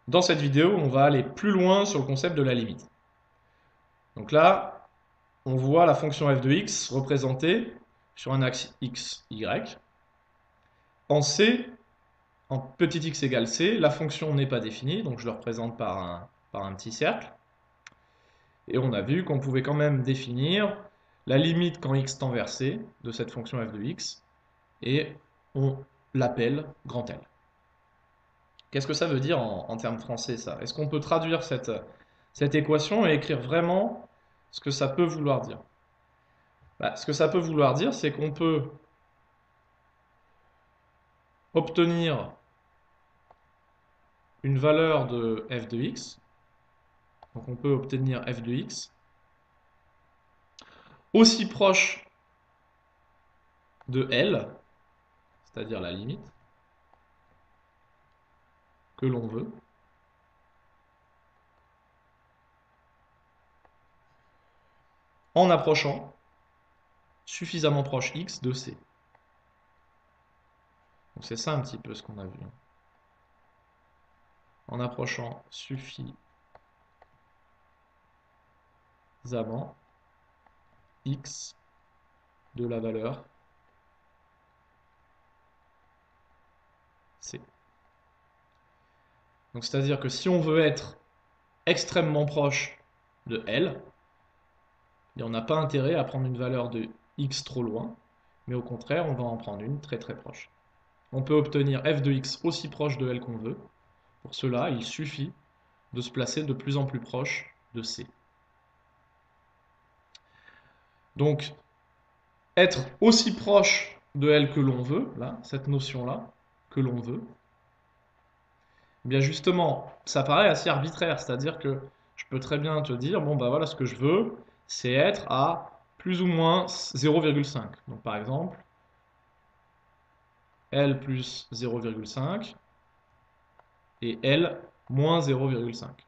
Dans cette vidéo, on va aller plus loin sur le concept de la limite. Donc là, on voit la fonction f de x représentée sur un axe x, y. En c, en petit x égale c, la fonction n'est pas définie, donc je le représente par un petit cercle. Et on a vu qu'on pouvait quand même définir la limite quand x tend vers c de cette fonction f de x, et on l'appelle grand L. Qu'est-ce que ça veut dire en termes français, ça? Est-ce qu'on peut traduire cette équation et écrire vraiment ce que ça peut vouloir dire? Ce que ça peut vouloir dire, c'est qu'on peut obtenir une valeur de f de x, donc on peut obtenir f de x, aussi proche de L, c'est-à-dire la limite, que l'on veut, en approchant suffisamment proche x de c. Donc c'est ça un petit peu ce qu'on a vu. En approchant suffisamment x de la valeur c. Donc c'est-à-dire que si on veut être extrêmement proche de L, et on n'a pas intérêt à prendre une valeur de x trop loin, mais au contraire, on va en prendre une très très proche. On peut obtenir f de x aussi proche de L qu'on veut. Pour cela, il suffit de se placer de plus en plus proche de C. Donc, être aussi proche de L que l'on veut, là, cette notion-là, que l'on veut, eh bien justement, ça paraît assez arbitraire, c'est-à-dire que je peux très bien te dire, bon bah voilà, ce que je veux, c'est être à plus ou moins 0,5. Donc par exemple, L plus 0,5 et L moins 0,5.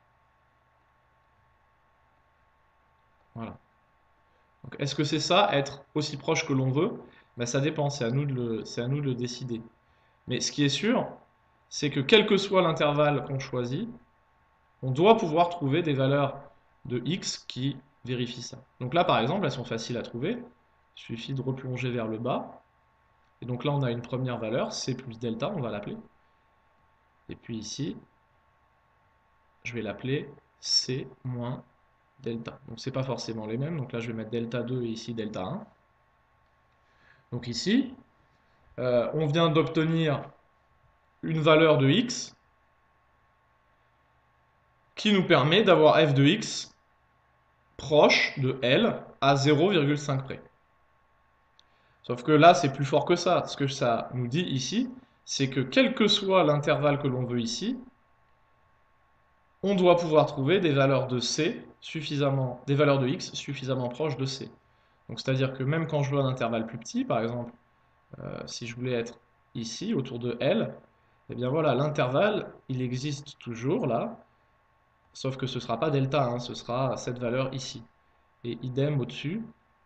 Voilà. Donc est-ce que c'est ça, être aussi proche que l'on veut? Ben, ça dépend, c'est à nous de le décider. Mais ce qui est sûr, c'est que quel que soit l'intervalle qu'on choisit, on doit pouvoir trouver des valeurs de x qui vérifient ça. Donc là, par exemple, elles sont faciles à trouver. Il suffit de replonger vers le bas. Et donc là, on a une première valeur, c plus delta, on va l'appeler. Et puis ici, je vais l'appeler c moins delta. Donc c'est pas forcément les mêmes. Donc là, je vais mettre delta 2 et ici delta 1. Donc ici, on vient d'obtenir une valeur de x qui nous permet d'avoir f de x proche de L à 0,5 près. Sauf que là, c'est plus fort que ça. Ce que ça nous dit ici, c'est que quel que soit l'intervalle que l'on veut ici, on doit pouvoir trouver des valeurs de C suffisamment, des valeurs de x suffisamment proches de C. Donc c'est-à-dire que même quand je veux un intervalle plus petit, par exemple, si je voulais être ici, autour de L, eh bien voilà, l'intervalle, il existe toujours là, sauf que ce ne sera pas delta, hein, ce sera cette valeur ici. Et idem au-dessus,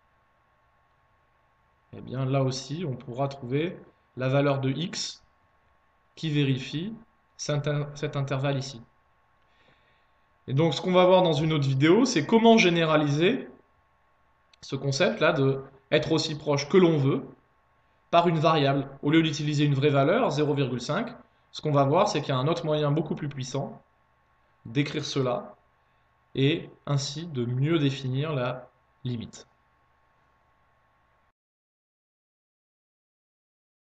eh bien là aussi, on pourra trouver la valeur de x qui vérifie cet intervalle ici. Et donc ce qu'on va voir dans une autre vidéo, c'est comment généraliser ce concept-là de être aussi proche que l'on veut par une variable. Au lieu d'utiliser une vraie valeur, 0,5, ce qu'on va voir, c'est qu'il y a un autre moyen beaucoup plus puissant d'écrire cela et ainsi de mieux définir la limite.